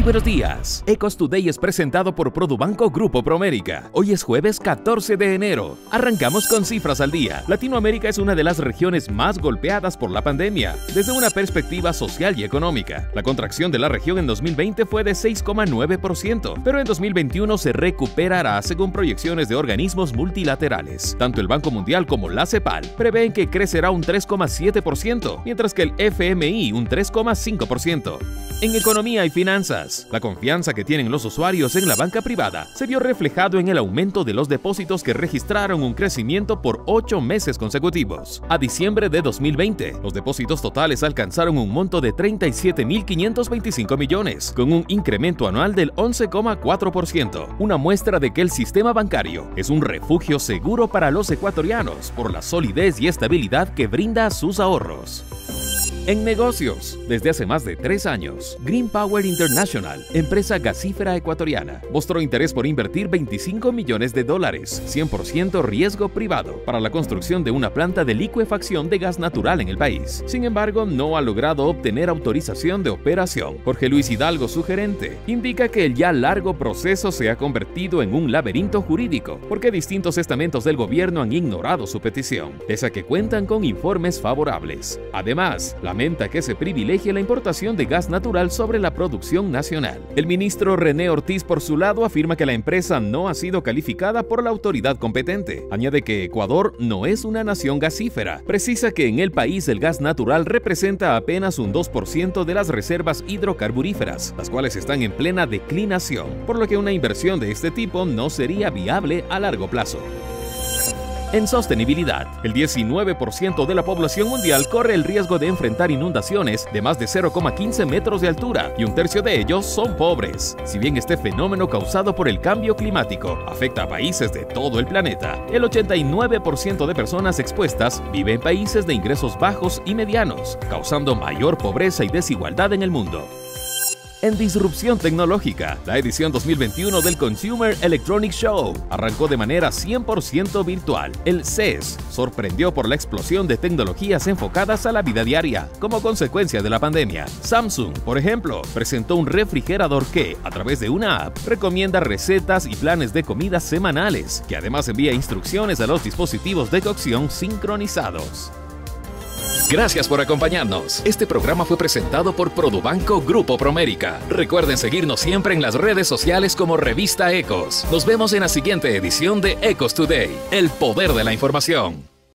buenos días. Ecos Today es presentado por Produbanco Grupo Promérica. Hoy es jueves 14 de enero. Arrancamos con cifras al día. Latinoamérica es una de las regiones más golpeadas por la pandemia, desde una perspectiva social y económica. La contracción de la región en 2020 fue de 6,9%, pero en 2021 se recuperará según proyecciones de organismos multilaterales. Tanto el Banco Mundial como la CEPAL prevén que crecerá un 3,7%, mientras que el FMI un 3,5%. En economía y finanzas, la confianza que tienen los usuarios en la banca privada se vio reflejado en el aumento de los depósitos que registraron un crecimiento por 8 meses consecutivos. A diciembre de 2020, los depósitos totales alcanzaron un monto de 37.525 millones, con un incremento anual del 11,4%, una muestra de que el sistema bancario es un refugio seguro para los ecuatorianos por la solidez y estabilidad que brinda a sus ahorros. En negocios, desde hace más de 3 años, Green Power International, empresa gasífera ecuatoriana, mostró interés por invertir $25 millones, 100% riesgo privado, para la construcción de una planta de licuefacción de gas natural en el país. Sin embargo, no ha logrado obtener autorización de operación. Jorge Luis Hidalgo, su gerente, indica que el ya largo proceso se ha convertido en un laberinto jurídico, porque distintos estamentos del gobierno han ignorado su petición, pese a que cuentan con informes favorables. Además, lamenta que se privilegie la importación de gas natural sobre la producción nacional. El ministro René Ortiz, por su lado, afirma que la empresa no ha sido calificada por la autoridad competente. Añade que Ecuador no es una nación gasífera. Precisa que en el país el gas natural representa apenas un 2% de las reservas hidrocarburíferas, las cuales están en plena declinación, por lo que una inversión de este tipo no sería viable a largo plazo. En sostenibilidad, el 19% de la población mundial corre el riesgo de enfrentar inundaciones de más de 0,15 metros de altura, y un tercio de ellos son pobres. Si bien este fenómeno causado por el cambio climático afecta a países de todo el planeta, el 89% de personas expuestas vive en países de ingresos bajos y medianos, causando mayor pobreza y desigualdad en el mundo. En disrupción tecnológica, la edición 2021 del Consumer Electronics Show arrancó de manera 100% virtual. El CES sorprendió por la explosión de tecnologías enfocadas a la vida diaria, como consecuencia de la pandemia. Samsung, por ejemplo, presentó un refrigerador que, a través de una app, recomienda recetas y planes de comidas semanales, que además envía instrucciones a los dispositivos de cocción sincronizados. Gracias por acompañarnos. Este programa fue presentado por Produbanco Grupo Promérica. Recuerden seguirnos siempre en las redes sociales como Revista Ecos. Nos vemos en la siguiente edición de Ecos Today, el poder de la información.